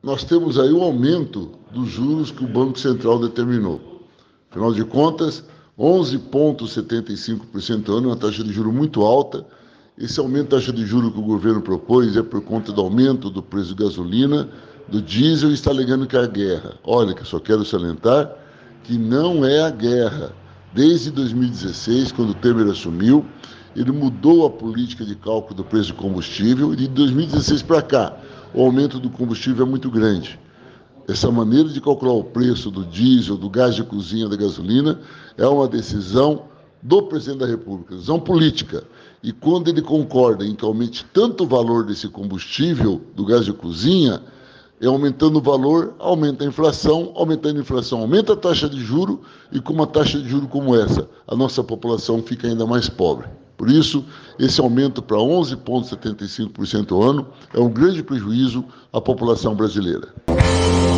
nós temos aí um aumento dos juros que o Banco Central determinou. Afinal de contas, 11,75% ao ano é uma taxa de juros muito alta. Esse aumento da taxa de juros que o governo propôs é por conta do aumento do preço de gasolina, do diesel, e está alegando que é a guerra. Olha, que eu só quero salientar que não é a guerra. Desde 2016, quando o Temer assumiu, ele mudou a política de cálculo do preço de combustível, e de 2016 para cá, o aumento do combustível é muito grande. Essa maneira de calcular o preço do diesel, do gás de cozinha, da gasolina, é uma decisão do presidente da República, decisão política. E quando ele concorda em que aumente tanto o valor desse combustível, do gás de cozinha, aumentando o valor, aumenta a inflação, aumentando a inflação, aumenta a taxa de juro, e com uma taxa de juro como essa, a nossa população fica ainda mais pobre. Por isso, esse aumento para 11,75% ao ano é um grande prejuízo à população brasileira.